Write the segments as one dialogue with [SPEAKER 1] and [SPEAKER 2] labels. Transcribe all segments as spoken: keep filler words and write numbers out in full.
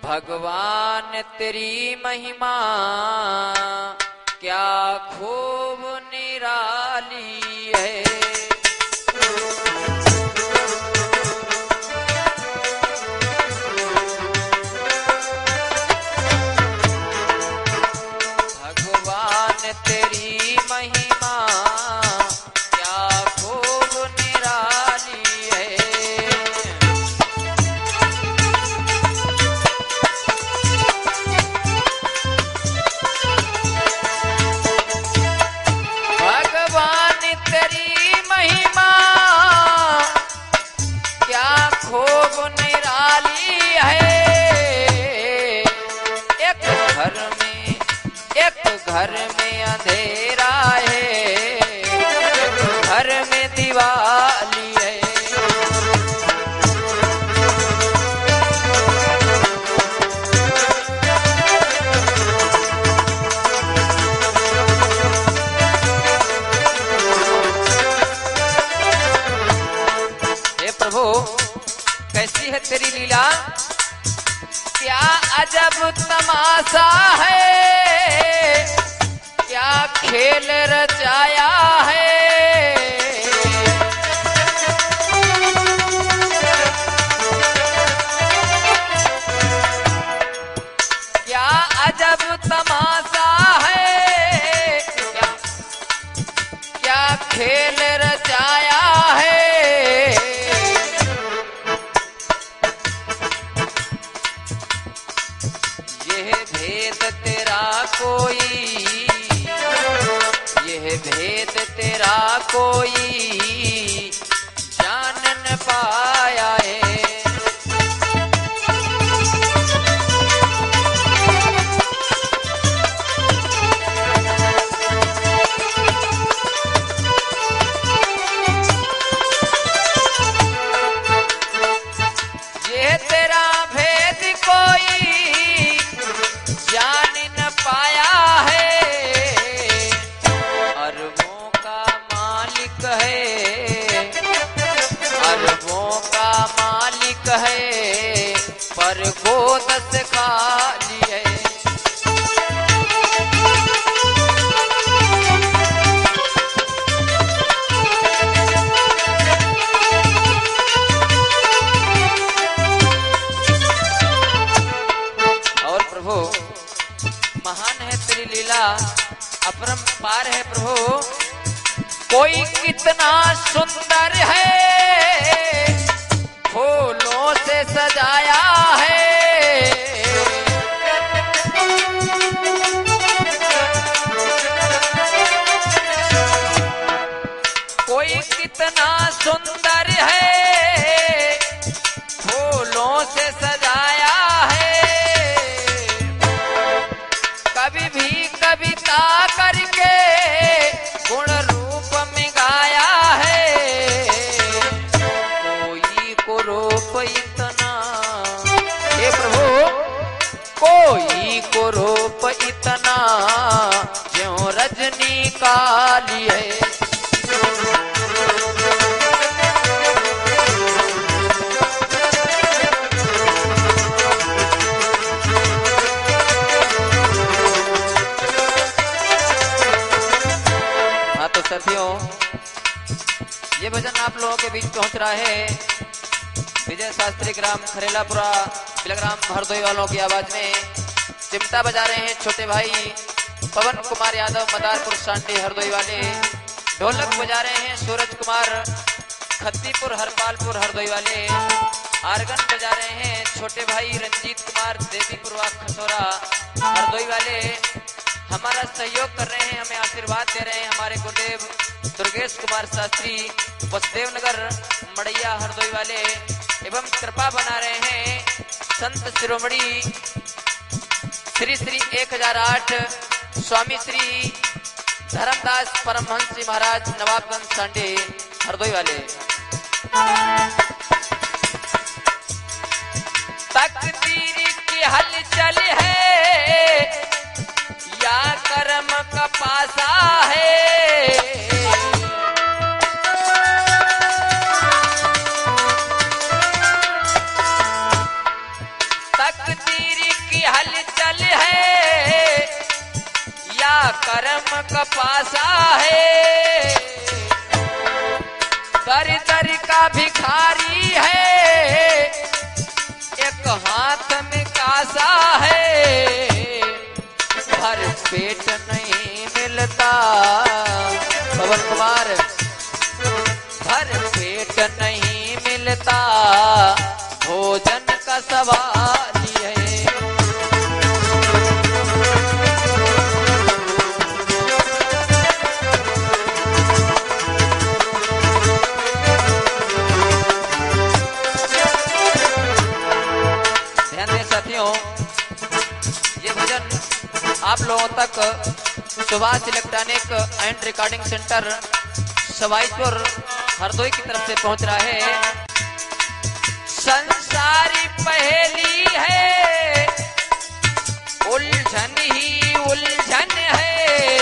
[SPEAKER 1] भगवान तेरी महिमा क्या खूब निराली है। भगवान तेरी महिमा क्या खूब निराली है। भगवान तेरी महिमा क्या खूब निराली है। एक घर में एक घर में अंधेरा है, एक घर में दिवाली है। हे प्रभु, कैसी है तेरी लीला, क्या अजब तमाशा है, क्या खेल रचाया है। क्या अजब तमाशा है, क्या क्या खेल रचाया है। यह भेद तेरा कोई, यह भेद तेरा कोई जान न पाया है। यह तेरा भेद कोई जान न पाया है। अरबों का मालिक है, अरबों का मालिक है, पर गोद से खाली है। और प्रभु, महान है तेरी लीला, अपरंपार है प्रभु। कोई कितना सुंदर है, फूलों से सजाया है। कोई कितना सुंदर है, फूलों से सजाया है। कभी भी कविता करके गुण रूप में गाया है। कोई को रूप इतना, हे प्रभु, कोई को रूप इतना ज्यों रजनी काली है। तो साथियों, ये भजन आप लोगों के बीच पहुंच रहा है विजय शास्त्री ग्राम खरेलापुरा बिलग्राम हरदोई वालों की आवाज में। चिमटा बजा रहे हैं छोटे भाई पवन कुमार यादव मदारपुर सांडी हरदोई वाले। ढोलक बजा रहे हैं सूरज कुमार खत्तीपुर हरपालपुर हरदोई वाले। आर्गन बजा रहे हैं छोटे भाई रंजीत कुमार देवीपुरवा खसोरा हरदोई वाले। हमारा सहयोग कर रहे हैं, हमें आशीर्वाद दे रहे हैं हमारे गुरुदेव दुर्गेश कुमार शास्त्री वसुदेव नगर मड़ैया हरदोई वाले। एवं कृपा बना रहे हैं संत शिरोमणि श्री श्री एक हजार आठ स्वामी श्री धर्मदास परमहंस जी महाराज नवाबगंज सांडे हरदोई वाले। तकदीर की हलचल है या कर्म का पासा है। तकदीर धर्म का पासा है, दर दर का भिखारी है, एक हाथ में कासा है, भर पेट नहीं मिलता। पवन कुमार, भर पेट नहीं मिलता, भोजन का सवाल है। ध्यान दें साथियों, ये भजन आप लोगों तक Subhash electronic and recording centre Sawaipur Hardoi की तरफ से पहुंच रहा है। संसारी पहेली है, उलझन ही उलझन है,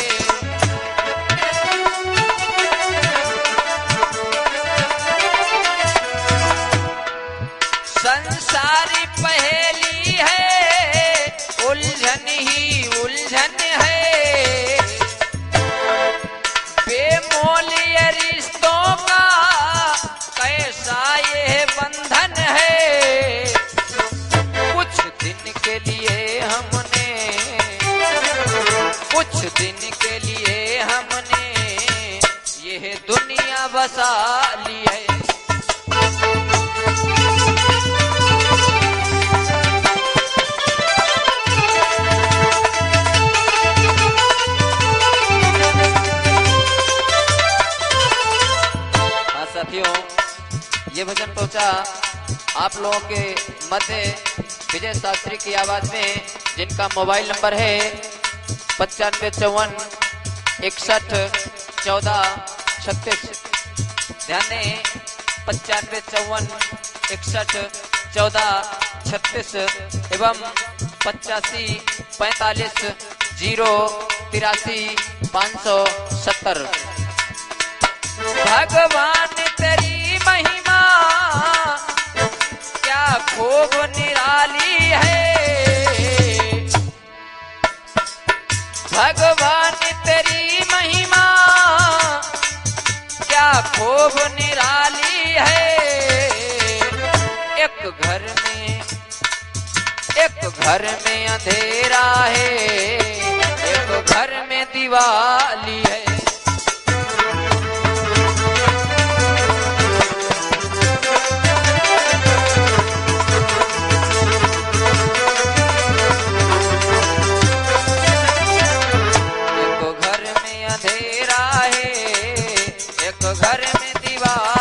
[SPEAKER 1] संसारी पहेली है, उलझन ही उलझन है, बेमोलिया रिश्तों का कैसा ये बंधन है। कुछ दिन के लिए हमने, कुछ दिन के लिए हमने यह दुनिया बसा ली है। साथियों, ये भजन पहुंचा आप लोगों के मध्य विजय शास्त्री की आवाज में, जिनका मोबाइल नंबर है पचानवे चौवन इकसठ चौदह छत्तीस। ध्यान दें, पचानवे चौवन इकसठ चौदह छत्तीस एवं पचासी पैंतालीस जीरो तिरासी पाँच सौ सत्तर। भगवान तेरी महिमा क्या खूब निराली है, भगवान तेरी महिमा क्या खूब निराली है। एक घर में, एक घर में अंधेरा है, एक घर में दिवाली है। घर में अंधेरा है, एक घर में दीवार